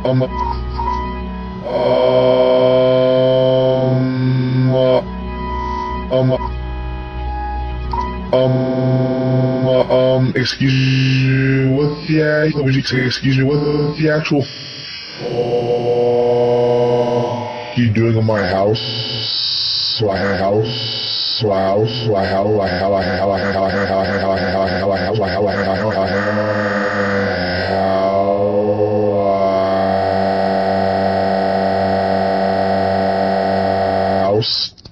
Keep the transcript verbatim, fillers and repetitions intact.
Um, um, uh, um, um, uh, um, excuse me, what's the actual, would you say, excuse me, what's the actual f- you doing in my house? So I have a house. So I house, so I have, I have, I have, I have, I have, I have, I have, I have, I have, I have, I have, I have, I have, house.